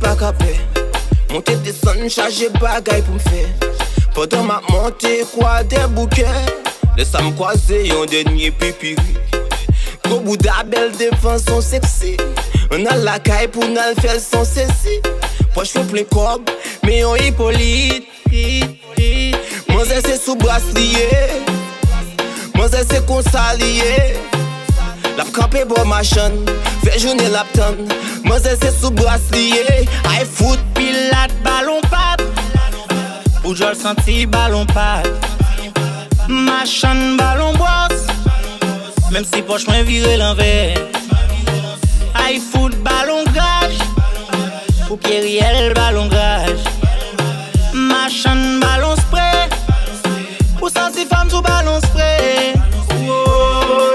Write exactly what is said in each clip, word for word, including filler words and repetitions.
pas capé. Monter des sons, charger bagaille pour me faire. Pendant ma montée, quoi des bouquets. Laisse-moi me croiser, yon dernier pipiri. Gros bout d'abel devant son sexy. On a la caille pour nous faire son ceci. Poche fait plein cob, mais on hippolyte. Moi c'est sous bracelet. Moi c'est consalié. La campé pour ma chaîne, fait journée la tonne. Moi c'est sous bracelet. I foot, pilote, ballon pat. Ou je le senti ballon pat. Ma chaîne ballon boss. Même si poche moins viré l'envers. I foot ballon gage. Ou Pierriel ballon gage. Ma chaîne ballon spray. Ou senti femme sous ballon spray. Oh.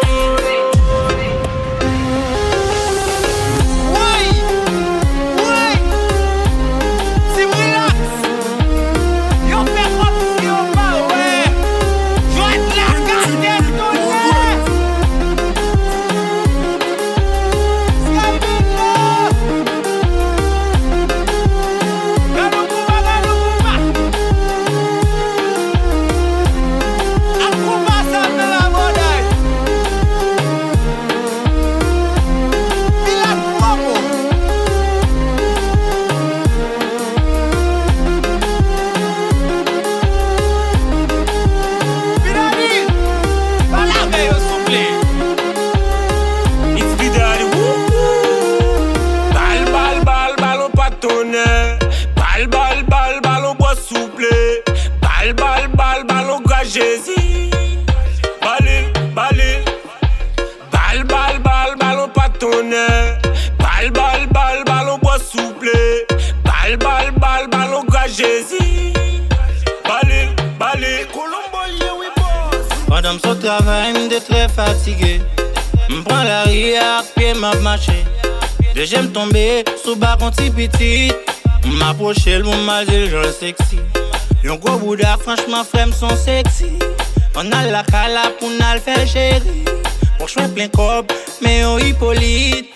Bal, bal, bal, ballon bois souple. Bal, bal, bal, ballon gagési. Balil, balil. Bal, bal, bal, ballon patonné. Bal, bal, bal, ballon bois souple. Bal, bal, bal, ballon gagési. Balil, balil. oui boss. Pendant mon travail, m'de très fatigué. M'prends la ria, pied m'a marché. J'aime tomber sous bas quand t'es petit. M'approcher le mal de genre sexy. Yon gros bouddha franchement frère sont sexy. On a la cala pour n'a le faire chéri. Pour choix plein cob mais on hippolyte.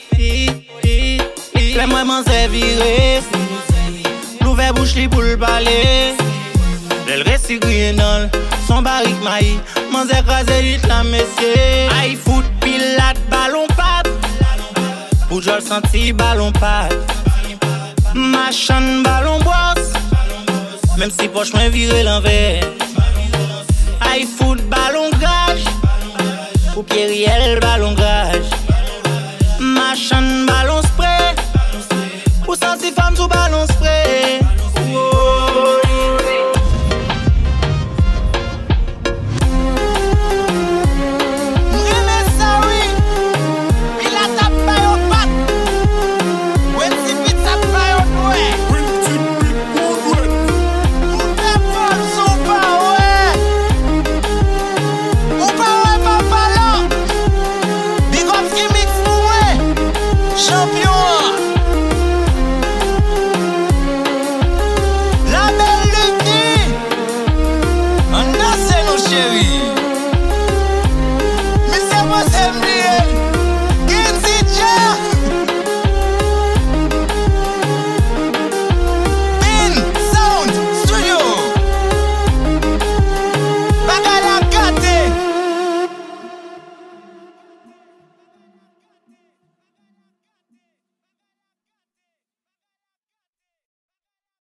Les moi s'est viré. L'ouvert bouche li pour le balai. Elle reste grillée dans son barrique maï. M'en écrasé vite la messier. I foot pilote ballon pat. Ou je le senti ballon pat. Ma chaîne ballon boss. Même si poche moins viré l'envers. I foot ballon gage. Ou Pierriel ballon